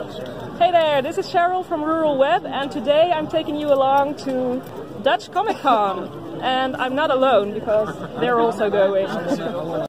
Hey there, this is Cheryl from RuralWeb, and today I'm taking you along to Dutch Comic Con. And I'm not alone because they're also going.